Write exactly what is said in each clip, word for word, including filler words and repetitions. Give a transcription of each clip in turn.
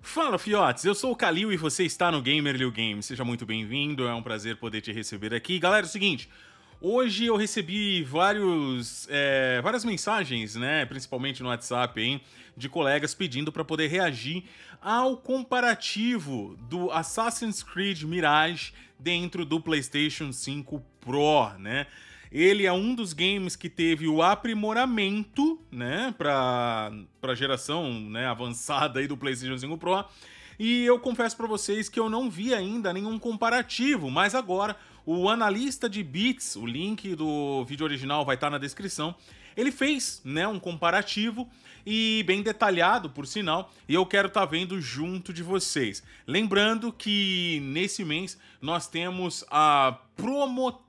Fala, fiotes! Eu sou o Kalil e você está no Gamer Liu Game. Seja muito bem-vindo, é um prazer poder te receber aqui. Galera, é o seguinte, hoje eu recebi vários, é, várias mensagens, né, principalmente no WhatsApp, hein, de colegas pedindo para poder reagir ao comparativo do Assassin's Creed Mirage dentro do PlayStation cinco Pro, né? Ele é um dos games que teve o aprimoramento, né, para para geração, né, avançada aí do PlayStation cinco Pro. E eu confesso para vocês que eu não vi ainda nenhum comparativo, mas agora o analista de bits, o link do vídeo original vai estar na descrição, ele fez, né, um comparativo e bem detalhado, por sinal, e eu quero estar vendo junto de vocês. Lembrando que nesse mês nós temos a Promotec,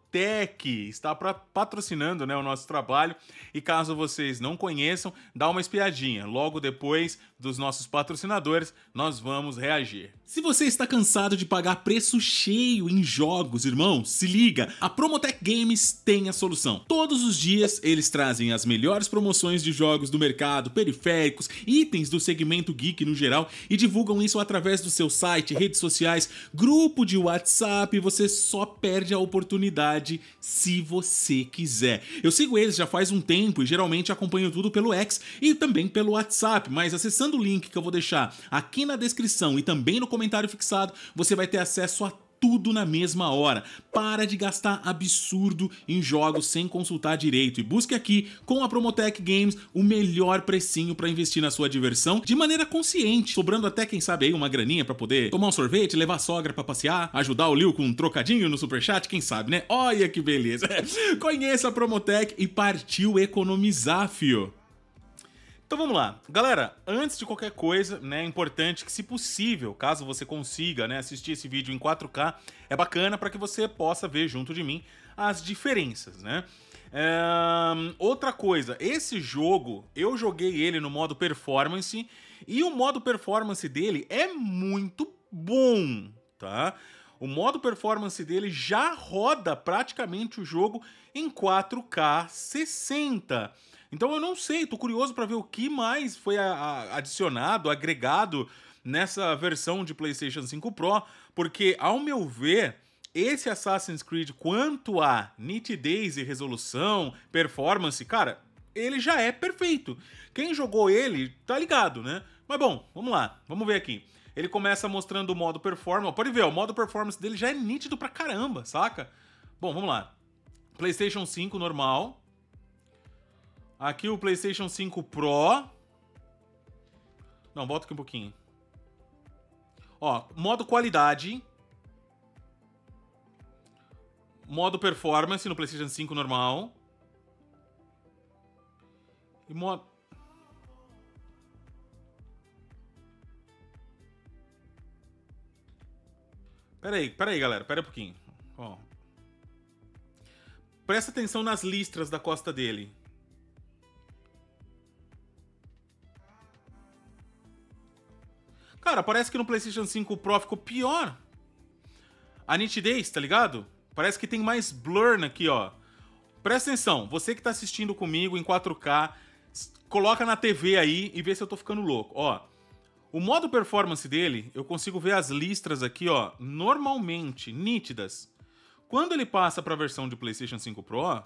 está pra, patrocinando, né, o nosso trabalho, e caso vocês não conheçam, dá uma espiadinha. Logo depois dos nossos patrocinadores, nós vamos reagir. Se você está cansado de pagar preço cheio em jogos, irmão, se liga, a Promotec Games tem a solução. Todos os dias eles trazem as melhores promoções de jogos do mercado, periféricos, itens do segmento geek no geral, e divulgam isso através do seu site, redes sociais, grupo de WhatsApp. Você só perde a oportunidade se você quiser. Eu sigo eles já faz um tempo e geralmente acompanho tudo pelo X e também pelo WhatsApp, mas acessando o link que eu vou deixar aqui na descrição e também no comentário fixado, você vai ter acesso a tudo na mesma hora. Para de gastar absurdo em jogos sem consultar direito e busque aqui com a Promotec Games o melhor precinho para investir na sua diversão de maneira consciente, sobrando até quem sabe aí uma graninha para poder tomar um sorvete, levar a sogra para passear, ajudar o Liu com um trocadinho no superchat, quem sabe, né? Olha que beleza! Conheça a Promotec e partiu economizar, fio! Então vamos lá, galera, antes de qualquer coisa, né, é importante que, se possível, caso você consiga, né, assistir esse vídeo em quatro K, é bacana para que você possa ver junto de mim as diferenças, né? É... Outra coisa, esse jogo, eu joguei ele no modo performance e o modo performance dele é muito bom, tá? O modo performance dele já roda praticamente o jogo em quatro K sessenta. Então eu não sei, tô curioso para ver o que mais foi a, a, adicionado, agregado nessa versão de PlayStation cinco Pro, porque, ao meu ver, esse Assassin's Creed, quanto a nitidez e resolução, performance, cara, ele já é perfeito. Quem jogou ele tá ligado, né? Mas bom, vamos lá, vamos ver aqui. Ele começa mostrando o modo performance, pode ver, o modo performance dele já é nítido pra caramba, saca? Bom, vamos lá. PlayStation cinco normal. Aqui o PlayStation cinco Pro. Não, volta aqui um pouquinho. Ó, modo qualidade. Modo performance no PlayStation cinco normal. E modo... Pera aí, pera aí, galera. Pera um pouquinho. Ó. Presta atenção nas listras da costa dele. Cara, parece que no PlayStation cinco Pro ficou pior. A nitidez, tá ligado? Parece que tem mais blur aqui, ó. Presta atenção, você que tá assistindo comigo em quatro K, coloca na T V aí e vê se eu tô ficando louco. Ó, o modo performance dele, eu consigo ver as listras aqui, ó, normalmente, nítidas. Quando ele passa pra versão de PlayStation cinco Pro...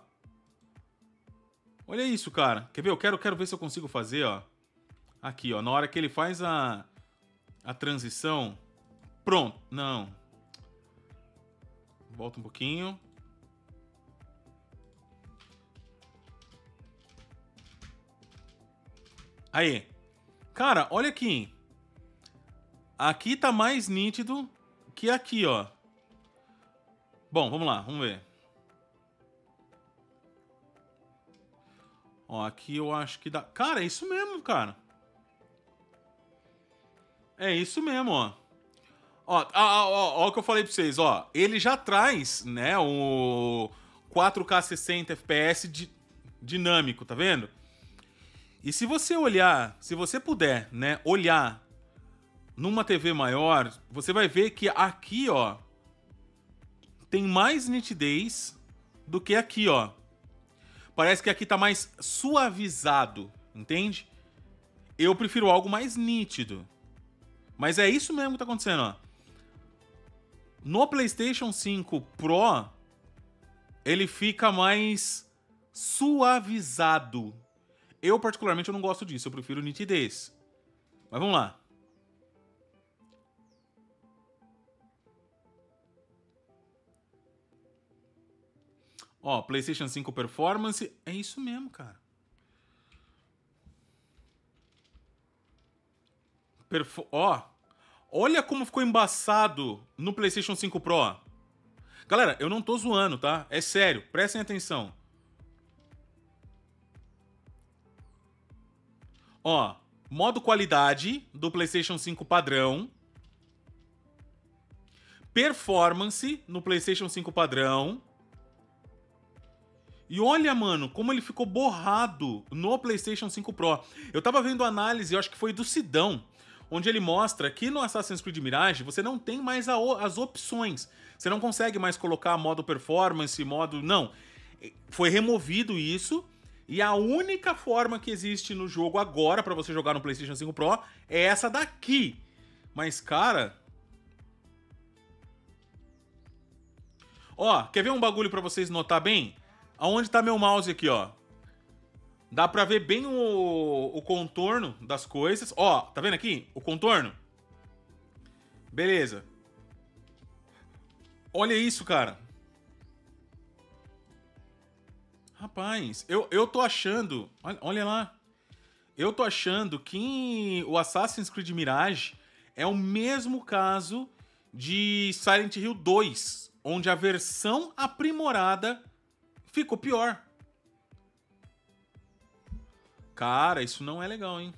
Olha isso, cara. Quer ver? Eu quero, quero ver se eu consigo fazer, ó. Aqui, ó, na hora que ele faz a... A transição. Pronto. Não. Volta um pouquinho. Aí. Cara, olha aqui. Aqui tá mais nítido que aqui, ó. Bom, vamos lá. Vamos ver. Ó, aqui eu acho que dá... Cara, é isso mesmo, cara. É isso mesmo, ó. Ó, ó, ó, ó o que eu falei pra vocês, ó. Ele já traz, né, o quatro K sessenta F P S di dinâmico, tá vendo? E se você olhar, se você puder, né, olhar numa T V maior, você vai ver que aqui, ó, tem mais nitidez do que aqui, ó. Parece que aqui tá mais suavizado, entende? Eu prefiro algo mais nítido. Mas é isso mesmo que tá acontecendo, ó. No PlayStation cinco Pro, ele fica mais suavizado. Eu, particularmente, eu não gosto disso. Eu prefiro nitidez. Mas vamos lá. Ó, PlayStation cinco Performance. É isso mesmo, cara. Perfo Ó, olha como ficou embaçado no PlayStation cinco Pro. Galera, eu não tô zoando, tá? É sério, prestem atenção. Ó, modo qualidade do PlayStation cinco padrão. Performance no PlayStation cinco padrão. E olha, mano, como ele ficou borrado no PlayStation cinco Pro. Eu tava vendo a análise, eu acho que foi do Sidão, onde ele mostra que no Assassin's Creed Mirage você não tem mais a, as opções. Você não consegue mais colocar modo performance, modo... Não. Foi removido isso. E a única forma que existe no jogo agora pra você jogar no PlayStation cinco Pro é essa daqui. Mas, cara... Ó, quer ver um bagulho pra vocês notar bem? Aonde tá meu mouse aqui, ó? Dá pra ver bem o, o contorno das coisas. Ó, tá vendo aqui? O contorno. Beleza. Olha isso, cara. Rapaz, eu, eu tô achando... Olha, olha lá. Eu tô achando que o Assassin's Creed Mirage é o mesmo caso de Silent Hill dois, onde a versão aprimorada ficou pior. Cara, isso não é legal, hein?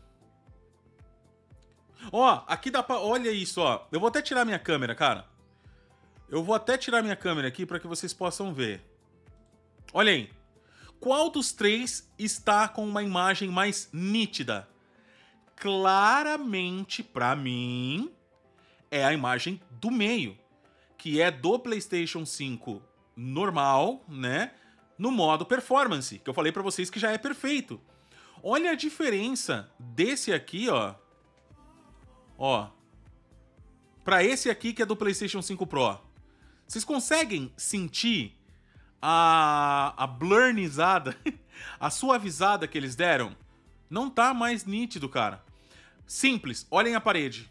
Ó, aqui dá pra... Olha isso, ó. Eu vou até tirar minha câmera, cara. Eu vou até tirar minha câmera aqui pra que vocês possam ver. Olha aí. Qual dos três está com uma imagem mais nítida? Claramente, pra mim, é a imagem do meio, que é do PlayStation cinco normal, né? No modo performance, que eu falei pra vocês que já é perfeito. Olha a diferença desse aqui, ó. Ó. Pra esse aqui que é do PlayStation cinco Pro. Vocês conseguem sentir a, a blurnizada, a suavizada que eles deram? Não tá mais nítido, cara. Simples, olhem a parede.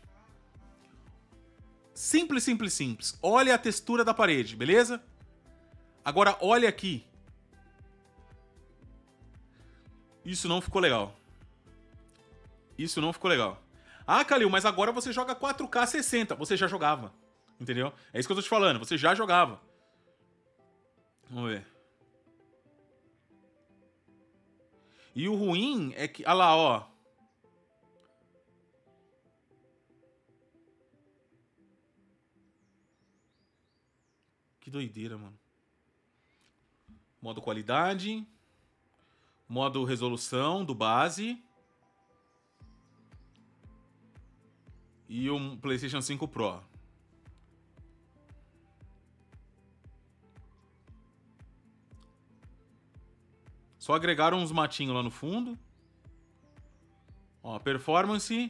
Simples, simples, simples. Olha a textura da parede, beleza? Agora olha aqui. Isso não ficou legal. Isso não ficou legal. Ah, Kalil, mas agora você joga quatro K sessenta. Você já jogava. Entendeu? É isso que eu tô te falando. Você já jogava. Vamos ver. E o ruim é que... Olha lá, ó. Que doideira, mano. Modo qualidade. Modo resolução do base. E um PlayStation cinco Pro. Só agregaram uns matinhos lá no fundo. Ó, performance.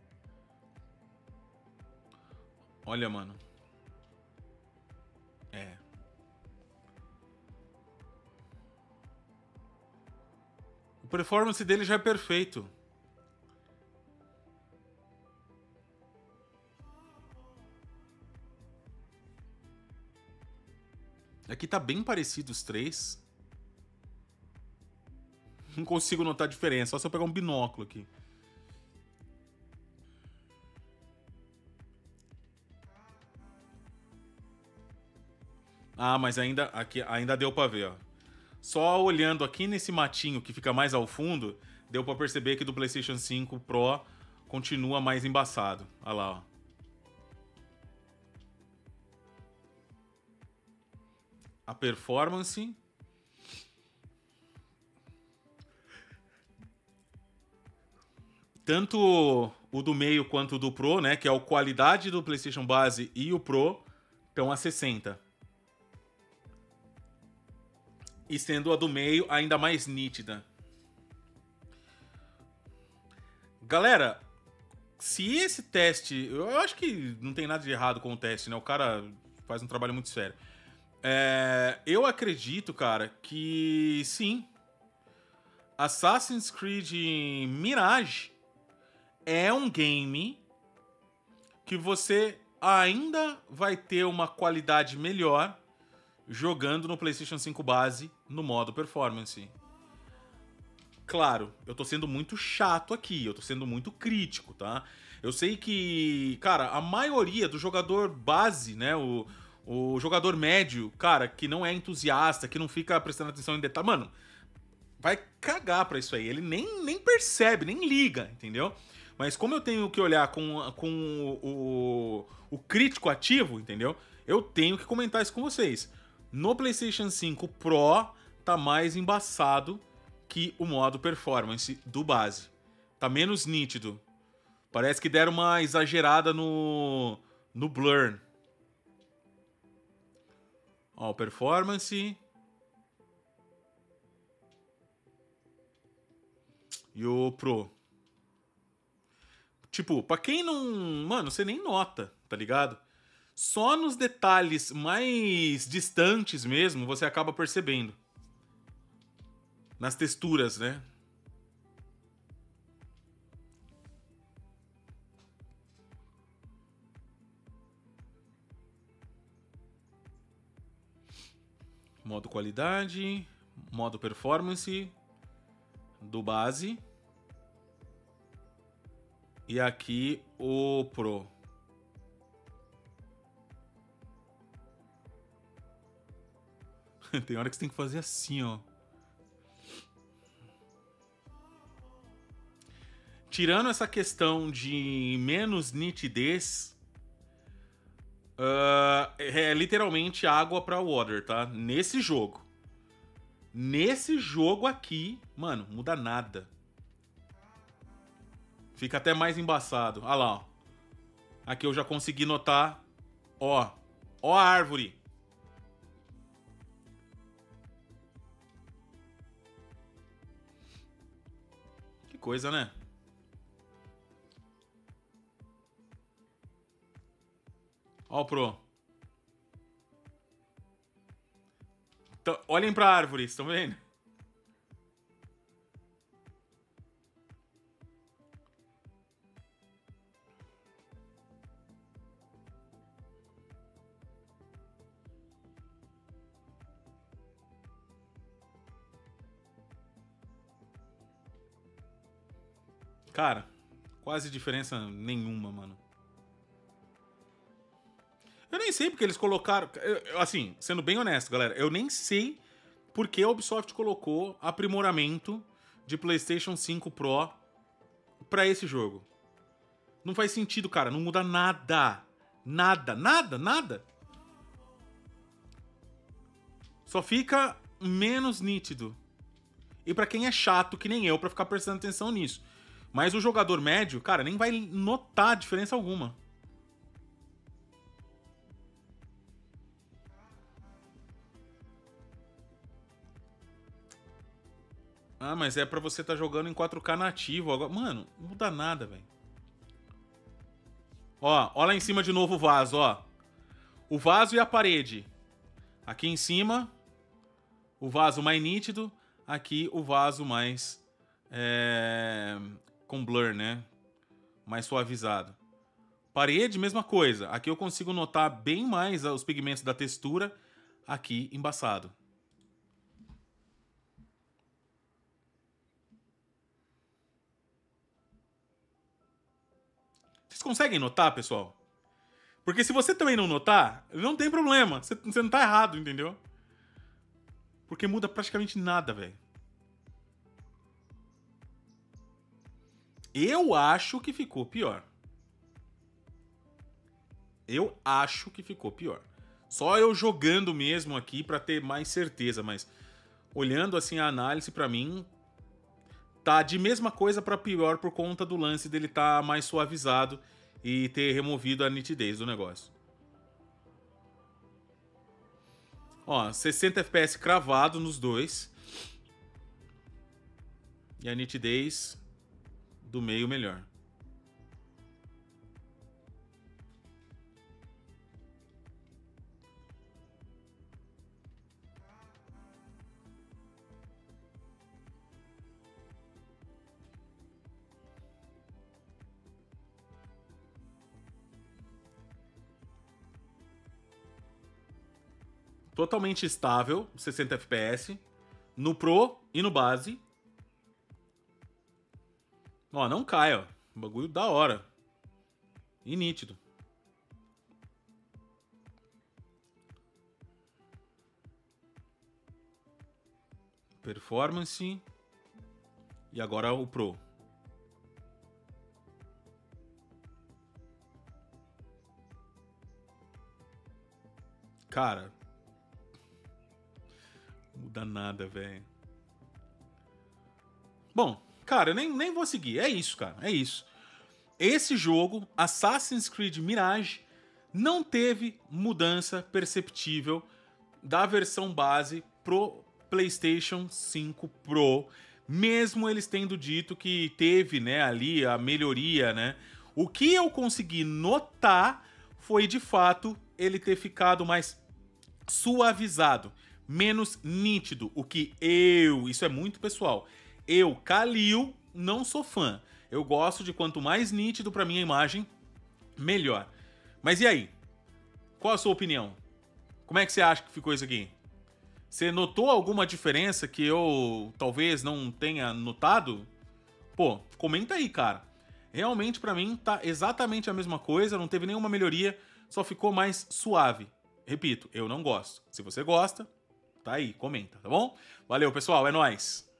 Olha, mano. É. O performance dele já é perfeito. Aqui tá bem parecido os três. Não consigo notar a diferença, só se eu pegar um binóculo aqui. Ah, mas ainda, aqui, ainda deu pra ver, ó. Só olhando aqui nesse matinho que fica mais ao fundo, deu pra perceber que do PlayStation cinco Pro continua mais embaçado. Olha lá, ó. A performance... Tanto o do meio quanto o do Pro, né? Que é a qualidade do PlayStation base e o Pro, estão a sessenta. E sendo a do meio ainda mais nítida. Galera, se esse teste... Eu acho que não tem nada de errado com o teste, né? O cara faz um trabalho muito sério. É, eu acredito, cara, que sim. Assassin's Creed Mirage é um game que você ainda vai ter uma qualidade melhor jogando no PlayStation cinco base no modo performance. Claro, eu tô sendo muito chato aqui, eu tô sendo muito crítico, tá? Eu sei que, cara, a maioria do jogador base, né, o, o jogador médio, cara, que não é entusiasta, que não fica prestando atenção em detalhe, mano, vai cagar pra isso aí. Ele nem, nem percebe, nem liga, entendeu? Mas como eu tenho que olhar com, com o, o, o crítico ativo, entendeu? Eu tenho que comentar isso com vocês. No PlayStation cinco Pro tá mais embaçado que o modo performance do base. Tá menos nítido. Parece que deram uma exagerada no, no blur. Ó, o performance. E o Pro. Tipo, pra quem não... Mano, você nem nota, tá ligado? Só nos detalhes mais distantes mesmo você acaba percebendo. Nas texturas, né? Modo qualidade, modo performance do base. E aqui o Pro. Tem hora que você tem que fazer assim, ó. Tirando essa questão de menos nitidez, uh, é literalmente água pra water, tá? Nesse jogo. Nesse jogo aqui, mano, muda nada. Fica até mais embaçado. Olha lá, ó. Aqui eu já consegui notar. Ó. Ó a árvore. Que coisa, né? Ó o Pro. Então, olhem pra árvore, estão vendo? Cara, quase diferença nenhuma, mano. Eu nem sei porque eles colocaram... eu- Assim, sendo bem honesto, galera, eu nem sei porque a Ubisoft colocou aprimoramento de PlayStation cinco Pro pra esse jogo. Não faz sentido, cara. Não muda nada. Nada, nada, nada. Só fica menos nítido. E pra quem é chato, que nem eu, pra ficar prestando atenção nisso. Mas o jogador médio, cara, nem vai notar diferença alguma. Ah, mas é pra você estar tá jogando em quatro K nativo agora. Mano, não muda nada, velho. Ó, ó lá em cima de novo o vaso, ó. O vaso e a parede. Aqui em cima, o vaso mais nítido. Aqui, o vaso mais... É, com blur, né? Mais suavizado. Parede, mesma coisa. Aqui eu consigo notar bem mais os pigmentos da textura. Aqui, embaçado. Vocês conseguem notar, pessoal? Porque se você também não notar, não tem problema. Você, você não tá errado, entendeu? Porque muda praticamente nada, velho. Eu acho que ficou pior. Eu acho que ficou pior. Só eu jogando mesmo aqui pra ter mais certeza, mas olhando assim a análise, pra mim tá de mesma coisa pra pior por conta do lance dele tá mais suavizado e ter removido a nitidez do negócio. Ó, sessenta F P S cravado nos dois. E a nitidez do meio melhor. totalmente estável, sessenta F P S, no Pro e no base. Ó, não cai, ó. Bagulho da hora. E nítido. Performance. E agora o Pro. Cara. Não muda nada, velho. Bom, cara, eu nem, nem vou seguir. É isso, cara. É isso. Esse jogo, Assassin's Creed Mirage, não teve mudança perceptível da versão base pro PlayStation cinco Pro, mesmo eles tendo dito que teve, né, ali a melhoria, né? O que eu consegui notar foi, de fato, ele ter ficado mais suavizado, menos nítido, o que eu, isso é muito pessoal, eu, Kalil, não sou fã. Eu gosto de quanto mais nítido pra minha imagem, melhor. Mas e aí? Qual a sua opinião? Como é que você acha que ficou isso aqui? Você notou alguma diferença que eu talvez não tenha notado? Pô, comenta aí, cara. Realmente pra mim tá exatamente a mesma coisa, não teve nenhuma melhoria, só ficou mais suave. Repito, eu não gosto. Se você gosta, tá aí, comenta, tá bom? Valeu, pessoal, é nóis!